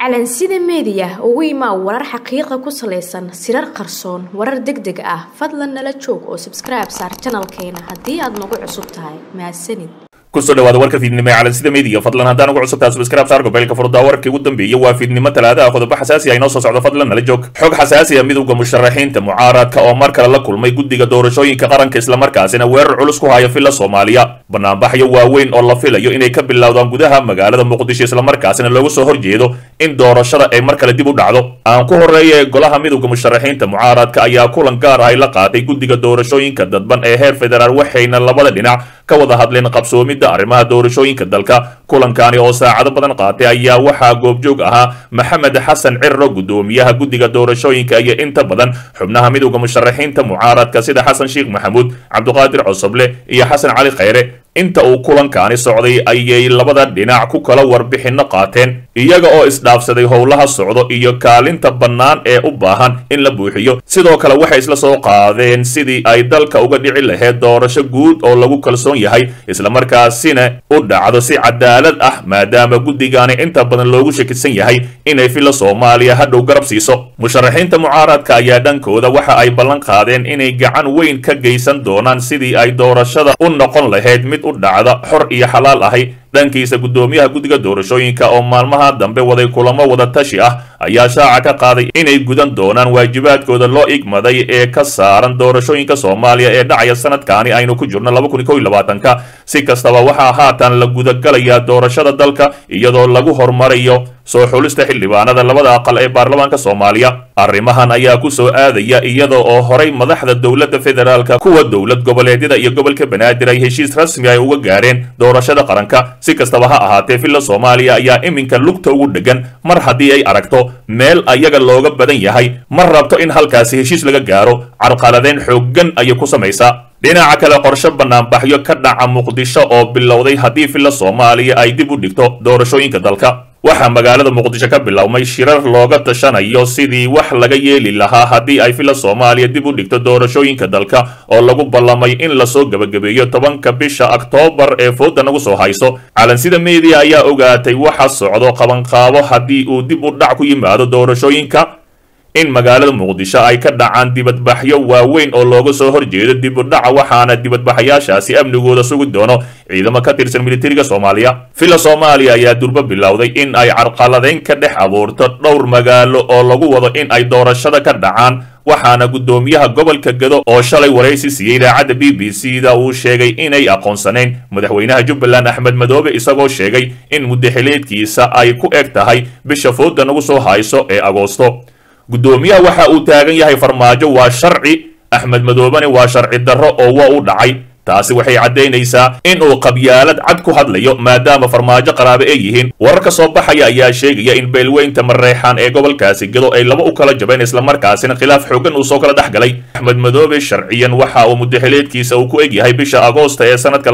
calansida media ugu imaa warar xaqiiqo ku saleysan sirar qarsoon warar degdeg ah fadlan nala joog oo subscribe saar channelkeena haddii aad nagu cusub tahay mahadsanid kusoo dhawaada warka fiidnimo ee calansida media fadlan haddaan ugu cusub tahay subscribe saar gobolka furda warkii ugu dambeeyay waa fiidnimo talaada qodobo xasaasi ah inoo soo socdo fadlan nala joog xog xasaasi ah midowga musharaxiinta mucaaradka oo mar kale la kulmay guddiga doorashooyinka qaranka isla markaasina weerar culus ku haya filla Soomaaliya banaanbaxyo waaweyn oo la filayo inay ka bilowdaan gudaha magaalada Muqdisho isla markaasina loogu soo horjeedo in doorashada ay mar kale dib u dhacdo aan ku horeeyay golaha midowga musharaxiinta mucaaradka ayaa kulan gaar ah la qaatay guddiga doorashooyinka dadban ee heer federaal waxayna labada dhinac ka wada hadleen qabsoomida arrimaha doorashooyinka dalka kulankani oo saacado badan qaatay ayaa waxaa goobjoog ahaa Maxamed Xasan Cirro gudoomiyaha guddiga doorashooyinka iyo inta badan xubnaha midowga musharaxiinta mucaaradka sida Xasan Sheekh Maxamuud Cabdiqaadir Cosoble iyo Xasan Cali Khayre inta uu kulankani socday ayay labada dhinac ku kala warbixino qaateen iyaga oo isdhaafsaday howlaha socdo iyo kaalinta bannaan ee u baahan in la buuxiyo sidoo kale waxay isla soo qaadeen sidii ay dalka uga dhici lahayd doorasho guud oo lagu kalsoon yahay isla markaasina u dhacdo si cadaalad ah maadaama guddigani inta badan loogu shakisan yahay inay filla Soomaaliya hadhow garab siiso musharaxiinta mucaaradka ayaa dhankooda waxa ay ballan qaadeen inay gacan weyn ka geysan doonaan sidii ay doorashada u noqon lahayd mid u dhacda xor iyo xalaal ahay dhankiisa gudoomiyaha guddiga doorashooyinka oo maalmaha dambe waday kulamo wada tashi ah ayaa shaaca ka qaaday inay gudan doonaan waajibaadkooda loo igmaday ee ka saaran doorashooyinka Soomaaliya ee dhacaya sanadkaani aynu ku jirno 2021ka si kastaba waxa haatan la gudagalayaa doorashada dalka iyadoo lagu hormarayo soo xulista xildhibaanada labada aqal ee baarlamaanka Soomaaliya arrimahan ayaa ku soo aadaya iyadoo oo horay madaxda dawladda federaalka kuwa dawlad goboleedyada iyo gobolka Banaadir ay heshiis rasmi ah uga gaareen doorashada qaranka si kastaba ha ahaatee filla Soomaaliya ayaa iminka lugta ugu dhagan mar haddii ay aragto meel ayaga looga badan yahay mar rabto in halkaasi heshiis laga gaaro carqaladeyn xooggan ay ku samaysaa dhinaca kale qorshe banaanbaxyo ka dhaca Muqdisho oo bilowday haddii filla Soomaaliya ay dib u dhigto doorashooyinka dalka waxaa magaalada Muqdisho ka bilowmay shirar looga tashanayo sidii wax laga yeeli lahaa haddii ay filla Soomaaliya dib u dhigto doorashooyinka dalka oo lagu ballamay in la soo gabagabeeyo 10ka bisha Oktoobar ee fooda nagu soo hayso calansida media ayaa ogaatay waxa socdo qabanqaabo haddii uu dib u dhac ku yimaado doorashooyinka in magaalada Muqdisho ay ka dhacaan dibadbaxyo waaweyn oo looga soo horjeedo dib u dhaca waxaana dibadbaxayaashaasi amnigooda sugi doono ciidamo ka tirsan militariga Soomaaliya filla Soomaaliya ayaa durba bilowday in ay carqaladeyn ka dhex abuurto dhowr magaalo oo lagu wado in ay doorashada ka dhacaan waxaana gudoomiyaha gobolka Gado oo shalay wareysi siiyay idaacadda BBC-da uu sheegay inay aqoonsaneen madaxweynaha Jubbaland Axmed Madoobe isagoo sheegay in muddaxileedkiisa ay ku eg tahay bisha fooda nagu soo hayso ee Agoosto gudoomiyaha waxa uu taagan yahay farmaajo waa sharci Axmed Madoobane waa sharci darro oo waa u dhacay taasi waxay cadeynaysaa in uu qabyaalad cad ku hadlayo maadaama farmaajo qaraabo ay yihiin wararka soo baxaya ayaa sheegaya in beelweynta Mareexaan ee gobolkaasi Gado ay laba u kala jabeen isla markaasina khilaaf xooggan uu soo kala dhaxgalay Axmed Madoobe sharciyan waxa uu muddaxileedkiisa uu ku eg yahay bisha Agoosto ee sanadka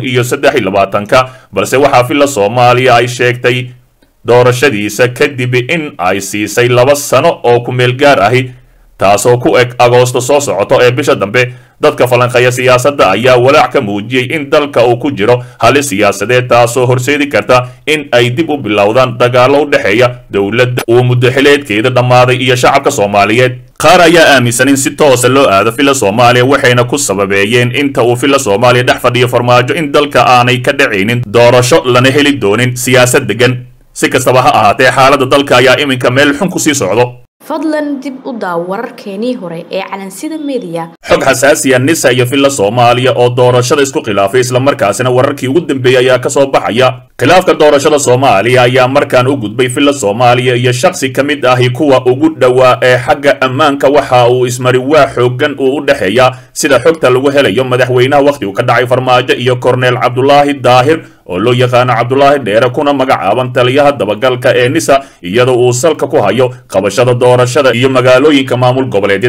2023ka balse waxa filla Soomaaliya ay sheegtay doorashadiisa kadib in ay siisay 2 sano oo ku meel gaar ahi taasoo ku eg Agoosto soo socoto ee bisha dambe dadka falanqeeya siyaasadda ayaa walaac ka muujiyay in dalka uu ku jiro halis siyaasadeed taasoo horseedi karta in ay dib u bilowdaan dagaalo u dhaxeeya dawladda uu muddaxileedkeeda dhammaaday iyo shacabka Soomaaliyeed qaar ayaa aaminsan in si toos loo aado filla Soomaaliya waxayna ku sababeeyeen inta uu filla Soomaaliya dhex fadhiyo farmaajo in dalka aanay ka dhacaynin doorasho lana heli doonin siyaasad degan si kastaba ha ahaatee xaaladda dalka ayaa iminka meel xun ku sii socdo fadlan dib u daaw wararkeenii hore ee calansida media xog xasaasi ah nisa iyo filla Soomaaliya oo doorashada isku khilaafay isla markaasina wararkii ugu dambeeyay ayaa ka soo baxaya khilaafka doorashada Soomaaliya ayaa markaan u gudbay filla Soomaaliya iyo shakhsi kamid ah kuwa ugu dhawaa ee xagga ammaanka waxa uu ismari waa xooggan uu u dhaxeeya sida xogta lagu helayo madaxweynaha waqti uu ka dhacay farmaajo iyo Cornel Cabdullaahi Daahir oo loo yaqaan Cabdullaahi Dheere kuna magacaaban taliyaha dabagalka ee nisa iyadoo uu salka ku hayo qabashada doorashada iyo magaalooyinka maamul goboleedyada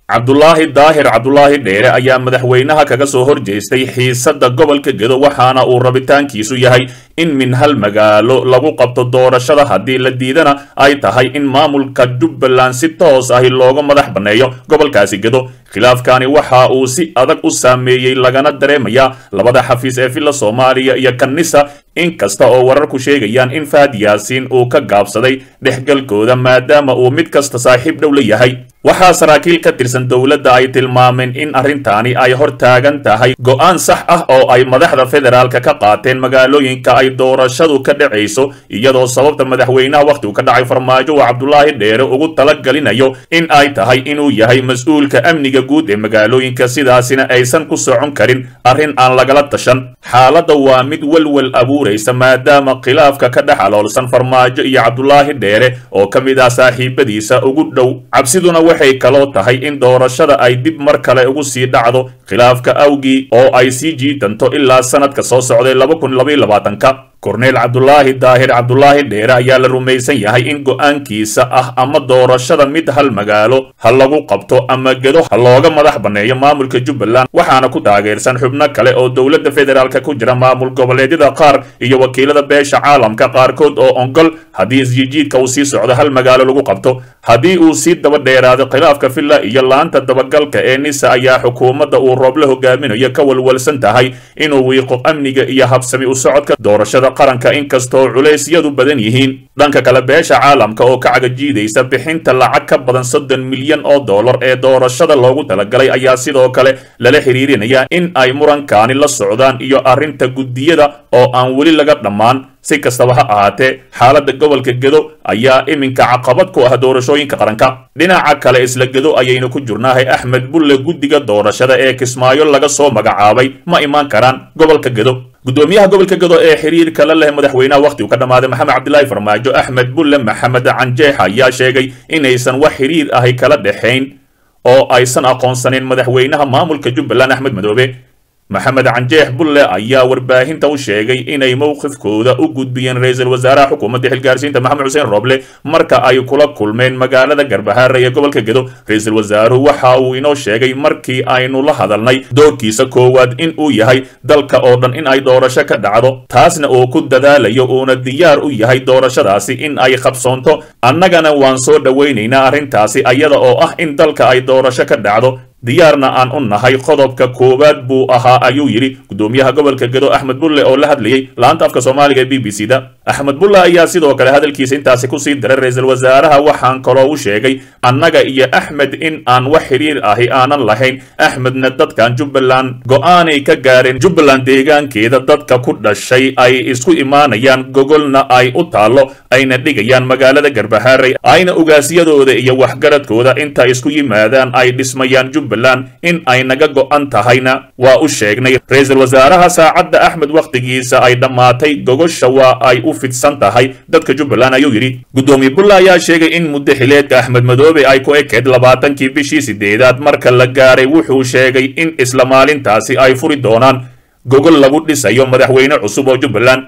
cabdulaahi daahir cabdulaahi dheere ayaa madaxweynaha kaga soo horjeestay xiisada gobolka gedo waxaana uu rabitaankiisu yahay in min hal magaalo lagu qabto doorashada haddii la diidana ay tahay in maamulka jubbaland si toos ahi looga madax banneeyo gobolkaasi gedo khilaafkani waxa uu si adag u saameeyey lagana dareemaya labada xafiis ee villa soomaaliya iyo kanisa inkasta oo wararku sheegayaan in Fahad Yaasiin uu ka gaabsaday dhexgalkooda maadaama uu mid kasta saaxiib dhow la yahay waxaa saraakiil ka tirsan dowladda ay tilmaameen in arrintaani ay hor taagan tahay go'aan sax ah oo ay madaxda federaalka ka qaateen magaalooyinka ay doorashadu ka dhacayso iyadoo sababta madaxweynaha waqtigu ka dhacay farmaajo waa cabdulaahi dheere ugu talagalinayo in ay tahay inuu yahay mas'uulka amniga guud ee magaalooyinka sidaasina aysan ku socon karin arrin aan lagala tashan xaaladda waa mid walwal abuuraysa maadaama khilaafka ka dhex aloolsan farmaajo iyo cabdulaahi dheere oo ka mid ah saaxiibadiisa ugu dhow cabsiduna waxay kaloo tahay in doorashada ay dib mar kale ugu sii dhacdo khilaafka awgii oo ay sii jiidanto ilaa sanadka soo socday 2022ka korneel cabdulaahi daahir cabdulaahi dheere ayaa la rumaysan yahay in go'aankiisa ah ama doorashada mid hal magaalo ha lagu qabto ama gedo ha looga madax banneeyo maamulka jubbaland waxaana ku taageersan xubno kale oo dowladda federaalka ku jira maamul goboleedyada qaar iyo wakiilada beesha caalamka qaarkood oo ongol haddii isjiijiidka uu sii socdo hal magaalo lagu qabto haddii uu sii daba dheeraado khilaafka villa iyo laanta dabagalka ee nisa ayaa xukuumadda uu rooble hogaaminayo ka walwalsan tahay inuu wiiqo amniga iyo habsami u socodka doorashada qaranka inkastoo culeysyadu badan yihiin dhanka kale beesha caalamka oo ka cagajiidaysa bixinta lacag ka badan 30 milyan oo dollar ee doorashada loogu talagalay ayaa sidoo kale lala xiriirinaya in ay murankaani la socdaan iyo arrinta guddiyada oo aan weli laga dhammaan si kastaba ha ahaatee xaaladda gobolka gedo ayaa iminka caqabad ku ah doorashooyinka qaranka dhinaca kale isla gedo ayaynu ku jirnaahay axmed bulle guddiga doorashada ee kismaayo laga soo magacaabay ma imaan karaan gobolka gedo gudoomiyaha gobolka gedo ee xiriirka la leh madaxweynaha waqtigu ka dhamaaday maxamed cabdilaahi farmaajo axmed bulle maxamed canjeex ayaa sheegay inaysan wax xiriir ahi kala dhexayn oo aysan aqoonsanin madaxweynaha maamulka jubbaland axmed madoobe maxamed canjeex bulle ayaa warbaahinta u sheegay inay mowqifkooda u gudbiyeen ra'iisul wasaaraha xukuumadda xilgaarsiinta maxamed xuseen roble marka ay kula kulmeen magaalada garbahaare ee gobolka gedo ra'iisul wasaaruhu waxa uu inoo sheegay markii aynu la hadalnay doorkiisa koowaad in uu yahay dalka oo dhan in ay doorasho ka dhacdo taasna uu ku dadaalayo uuna diyaar u yahay doorashadaasi in ay qabsoonto annagana waan soo dhowaynaynaa arrintaasi ayada oo ah in dalka ay doorasho ka dhacdo diyaarna aan u nahay qodobka koowaad buu ahaa ayuu yidhi gudoomiyaha gobolka gedo axmed bulle oo la hadlayay laanta afka soomaaliga ee BBC da axmed bulle ayaa sidoo kale hadalkiisa intaasi ku sii daray ra'iisul wasaaraha waxaan kaloo u sheegay annaga iyo axmed in aan wax xiriir ahi aanan lahayn axmedna dadkan jubbaland go'aanay ka gaareen jubbaland deegaankeeda dadka ku dhashay ay isku imaanayaan gogolna ay u taallo ayna dhigayaan magaalada garbahaare ayna ugaasiyadooda iyo waxgaradkooda inta isku yimaadaan ay dhismayaan in ay naga go'an tahayna waa u sheegnay ra'iisul wasaaraha saacadda axmed waqtigiisa ay dhammaatay gogosha waa ay u fidsan tahay dadka jubbaland ayuu yidhi gudoomiye bulle ayaa sheegay in muddo xileedka axmed madoobe ay ku ekeed 20kii bishii 8aad marka la gaaray wuxuu sheegay in isla maalintaasi ay furi doonaan gogol lagu dhisayo madaxweyne cusub oo jubbaland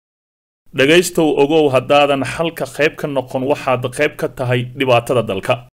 dhagaystow ogow haddaadan halka qayb ka noqon waxaad qayb ka tahay dhibaatada dalka